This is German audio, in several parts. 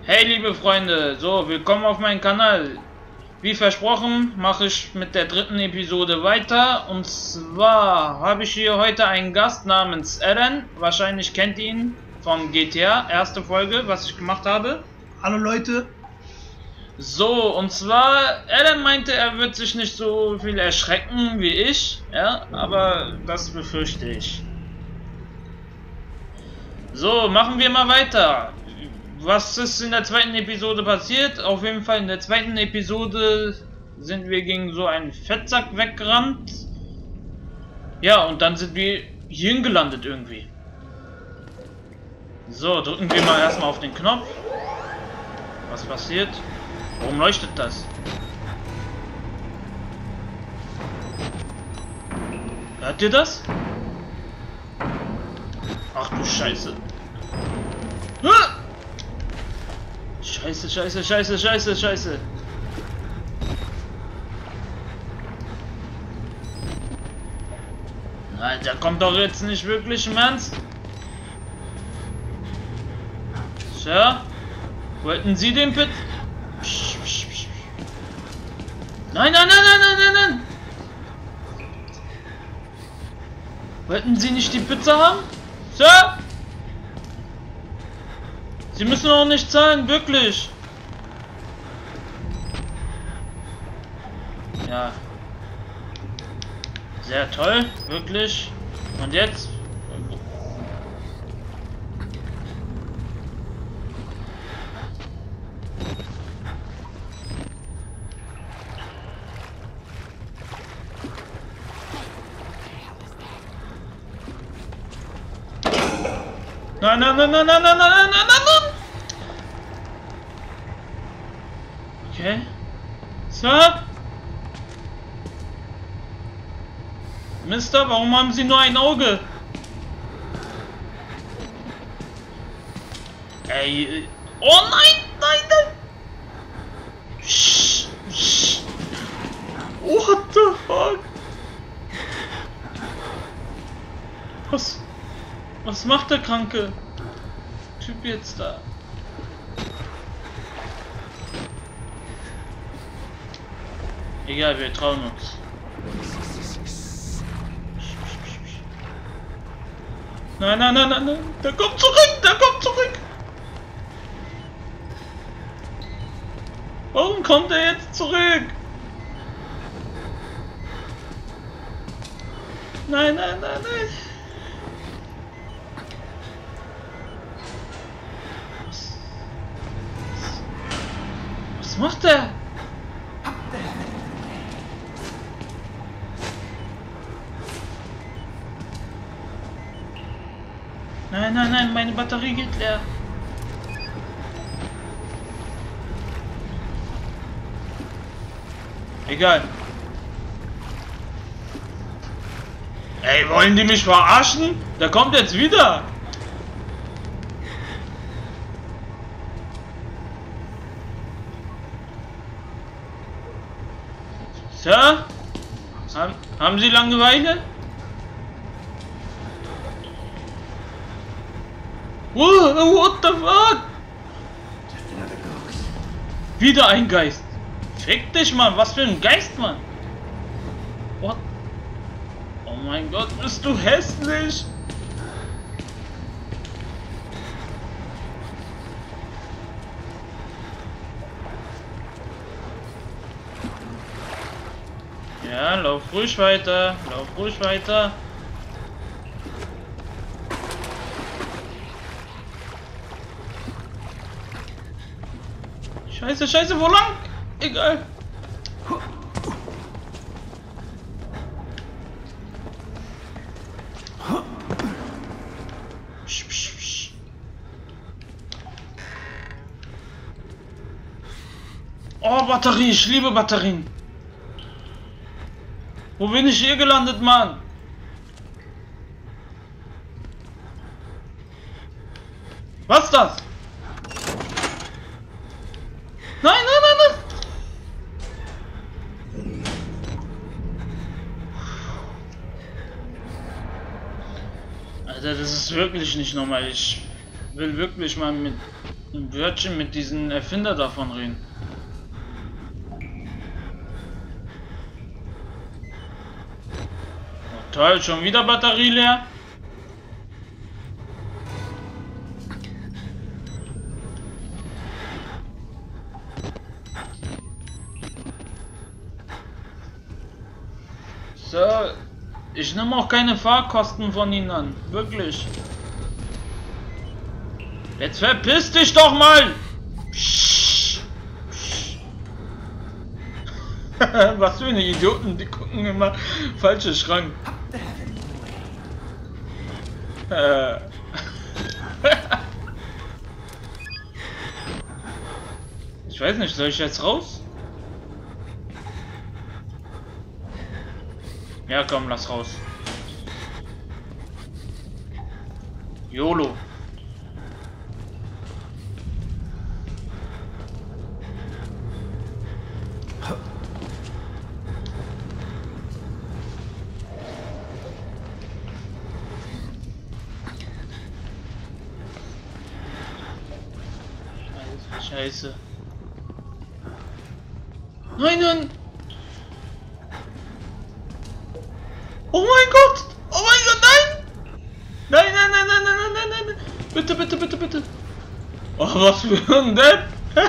Hey liebe Freunde, so willkommen auf meinem Kanal. Wie versprochen mache ich mit der dritten Episode weiter, und zwar habe ich hier heute einen Gast namens Eren. Wahrscheinlich kennt ihr ihn von GTA, erste Folge, was ich gemacht habe. Hallo Leute. So, und zwar, Eren meinte, er wird sich nicht so viel erschrecken wie ich, ja, aber das befürchte ich. So, machen wir mal weiter. Was ist in der zweiten Episode passiert? Auf jeden Fall in der zweiten Episode sind wir gegen so einen Fettsack weggerannt. Ja, und dann sind wir hier gelandet irgendwie. So, drücken wir mal erstmal auf den Knopf. Was passiert? Warum leuchtet das? Hört ihr das? Ach du Scheiße. Scheiße, scheiße, scheiße, scheiße, scheiße. Alter, kommt doch jetzt nicht wirklich im Ernst. Sir? Wollten Sie den Pit? Nein, nein, nein, nein, nein, nein, nein! Wollten Sie nicht die Pizza haben? Sir? Sie müssen auch nicht zahlen, wirklich. Ja. Sehr toll, wirklich. Und jetzt? Nein, nein, nein, nein, nein, nein, nein, nein, nein, nein! Okay. Sir? Mister, warum haben Sie nur ein Auge? Ey. Oh nein, nein, nein! Shh, shh. What the fuck? Was macht der kranke Typ jetzt da? Egal, wir trauen uns. Nein, nein, nein, nein, nein. Der kommt zurück, der kommt zurück. Warum kommt er jetzt zurück? Nein, nein, nein, nein. Was macht er? Nein, nein, nein, meine Batterie geht leer. Egal. Ey, wollen die mich verarschen? Der kommt jetzt wieder. Sir? Haben Sie Langeweile? What the fuck? Wieder ein Geist. Fick dich, Mann. Was für ein Geist, Mann. What? Oh mein Gott, bist du hässlich. Ja, lauf ruhig weiter. Lauf ruhig weiter. Scheiße, scheiße, wo lang? Egal. Oh, Batterie, ich liebe Batterien. Wo bin ich hier gelandet, Mann? Was ist das? Nein, nein, nein, nein! Alter, das ist wirklich nicht normal. Ich will wirklich mal mit Ein Wörtchen mit diesem Erfinder davon reden. Oh, toll, schon wieder Batterie leer? So, ich nehme auch keine Fahrkosten von ihnen an. Wirklich. Jetzt verpiss dich doch mal! Psch, psch. Was für eine Idioten, die gucken immer falsche Schrank. Ich weiß nicht, soll ich jetzt raus? Ja, komm, lass raus. YOLO. Scheiße. Nein, nein! Oh mein Gott! Oh mein Gott, nein! Nein, nein, nein, nein, nein, nein, nein, nein, nein! Bitte, bitte, bitte, bitte! Oh, was für ein Depp!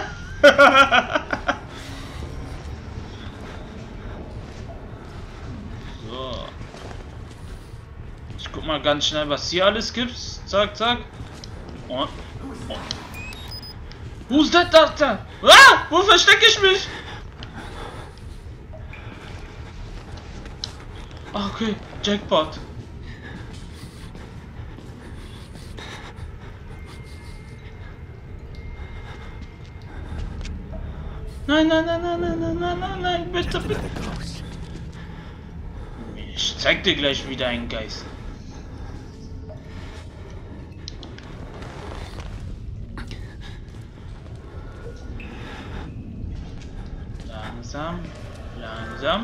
So. Ich guck mal ganz schnell, was hier alles gibt. Zack, zack. Oh. Oh. Who's that doctor? Ah! Wo verstecke ich mich? Okay, Jackpot. Nein, nein, nein, nein, nein, nein, nein, nein, nein, bitte, bitte. Ich zeig dir gleich wieder einen Geist. Langsam, langsam.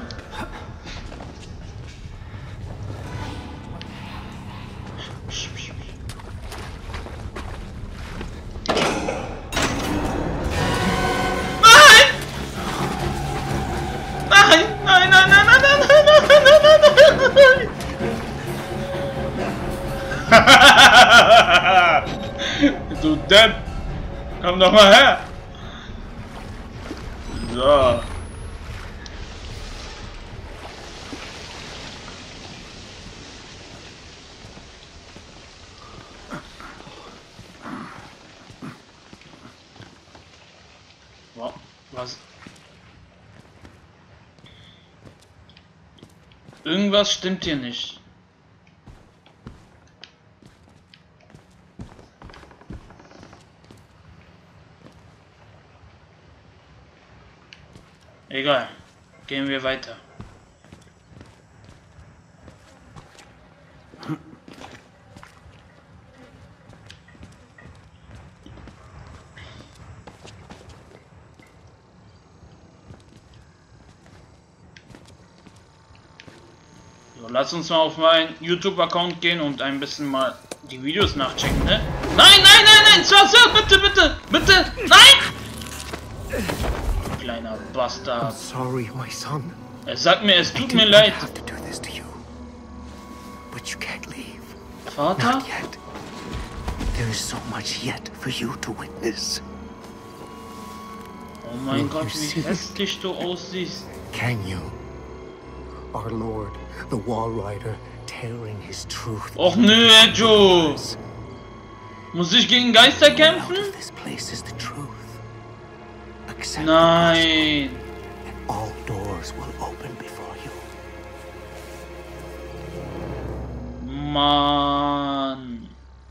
Du Depp! Komm doch mal her! So. Wow, was? Irgendwas stimmt hier nicht. Egal, gehen wir weiter. So, lass uns mal auf meinen YouTube-Account gehen und ein bisschen mal die Videos nachchecken, ne? Nein, nein, nein, nein! Sir, bitte, bitte, bitte! Nein! Kleiner Bastard. Sorry, my son. Er sagt mir, es tut mir leid. Vater? Not yet. There is so much yet for you to witness. Oh mein Gott, wie hässlich du aussiehst. Can you? Our Lord, the Wall Rider, tearing his truth. Och nö, Joe. Muss ich gegen Geister kämpfen? This place is the truth. Accept Nein. and all doors will open before you. Mann.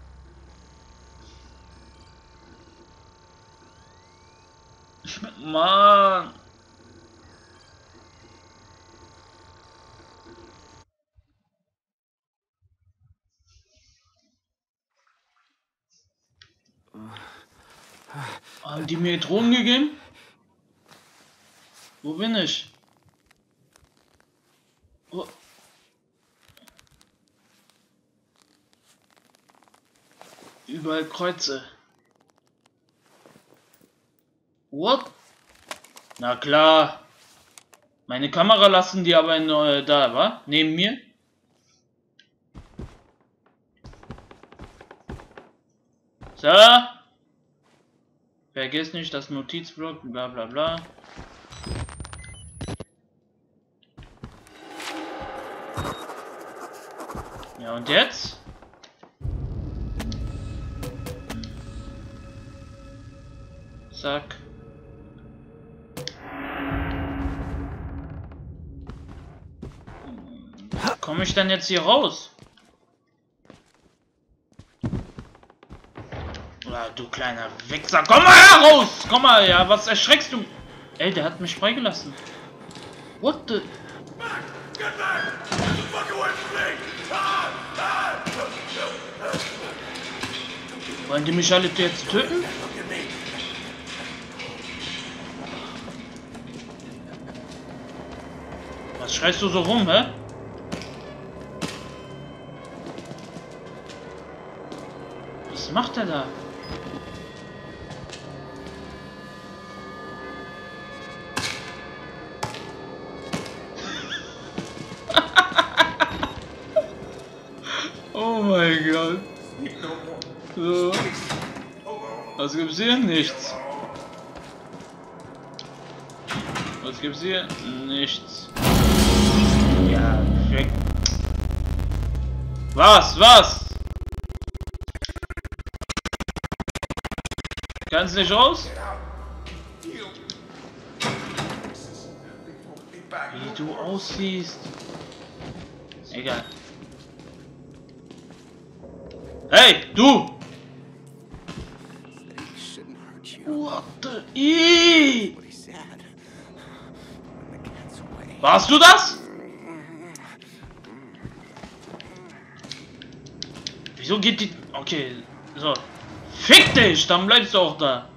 Mann. Haben die mir Drogen gegeben? Wo bin ich? Oh. Überall Kreuze. What? Na klar. Meine Kamera lassen die aber in, da, wa? Neben mir. So. Vergiss nicht das Notizblock, bla bla bla. Ja, und jetzt? Zack. Komme ich denn jetzt hier raus? Oder du kleiner Wichser, komm mal heraus! Komm mal, ja, was erschreckst du? Ey, der hat mich freigelassen. What the? Wollen die mich alle jetzt töten? Was schreist du so rum, hä? Was macht er da? Oh mein Gott. So. Was gibt's hier? Nichts. Was gibt's hier? Nichts. Ja, weg. Was? Kannst nicht raus? Wie du aussiehst. Egal. Hey, du! What the... Warst du das? Wieso geht die... Okay, so. Fick dich, dann bleibst du auch da.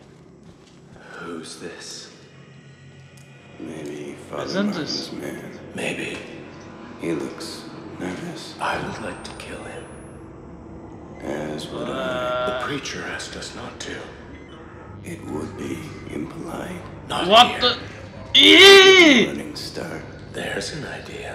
Who's this? Maybe Wer Father sind Martin's es? man. Maybe. He looks nervous. I would like to kill him. As would I. The preacher asked us not to. It would be impolite. Not What here. the... Eee! Running start. There's an idea.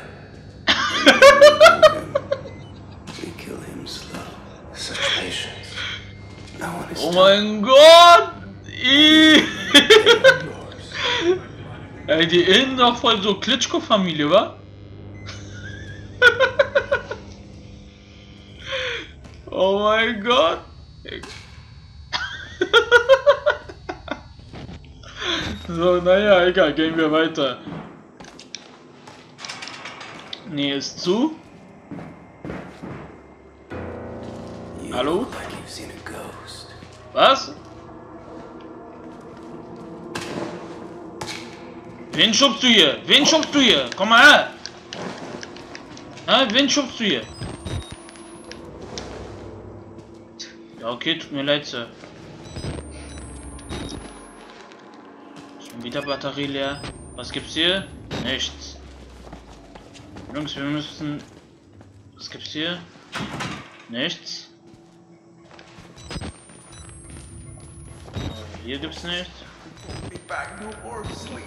We kill him slow. Such patience. No one is Oh mein Gott! Eee! Yours. Ey, die innen doch voll so Klitschko-Familie, wa? Oh mein Gott! So, naja, egal, gehen wir weiter. Nee, ist zu. You Hallo? look like you've seen a ghost. Was? Wen schubst du hier? Wen schubst du hier? Komm mal her! Wen schubst du hier? Ja, okay, tut mir leid, Sir. Schon wieder Batterie leer. Was gibt's hier? Nichts. Jungs, wir müssen... Was gibt's hier? Nichts. Hier gibt's nichts. Be back no more sleep.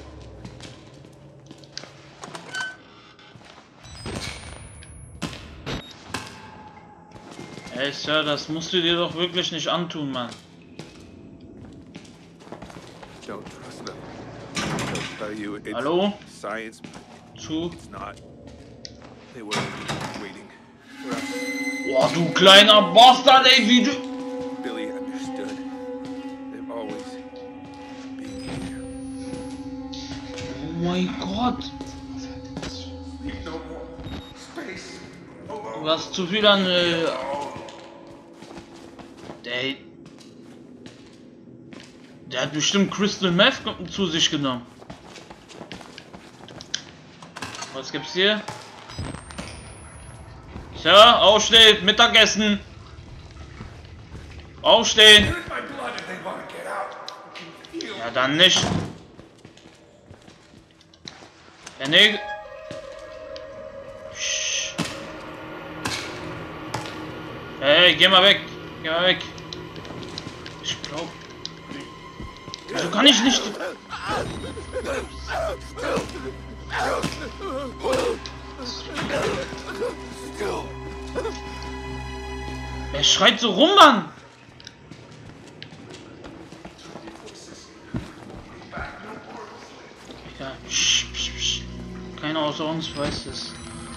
Ey, Sir, das musst du dir doch wirklich nicht antun, Mann. Don't trust them. They'll tell you it's Hallo? science, but Zu. it's not. They were waiting for us. Boah, du kleiner Bastard, ey, wie du... Billy understood. They've always been here. Oh mein Gott. No more space. Du hast zu viel an... Der hat bestimmt Crystal Meth zu sich genommen. Was gibt's hier? Tja, aufstehen, Mittagessen. Aufstehen. Here's my blood if they want to get out. Ja, dann nicht. Ja, nee. Psst. Hey, geh mal weg. Geh mal weg. Ich glaub. So kann ich nicht. Wer schreit so rum, Mann? Ja, psch, psch, psch. Keiner außer uns weiß es.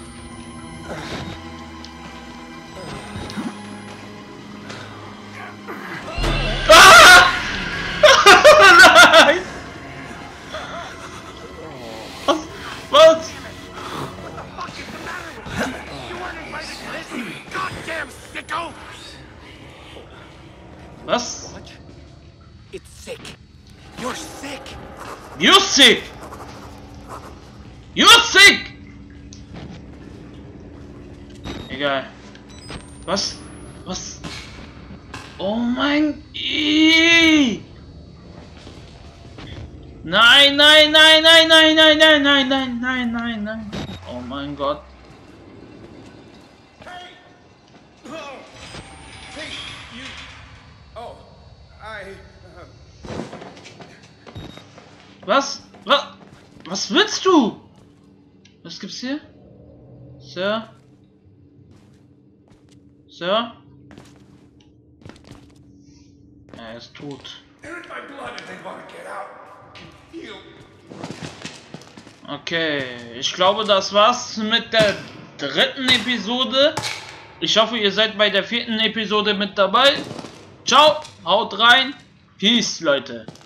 Ah! Nein! Was? Was? It's sick. You're sick. You're sick! You're sick! Egal. Was? Was? Oh mein... Nein, nein, nein, nein, nein, nein, nein, nein, nein, nein, nein, nein. Oh mein Gott. Hey! Oh! Hey, you... Oh, Was? Was willst du? Was gibt's hier? Sir? Sir? Er ist tot. they're in my blood and they want to get out. I can feel... Okay, ich glaube, das war's mit der 3. Episode. Ich hoffe, ihr seid bei der 4. Episode mit dabei. Ciao, haut rein. Peace, Leute.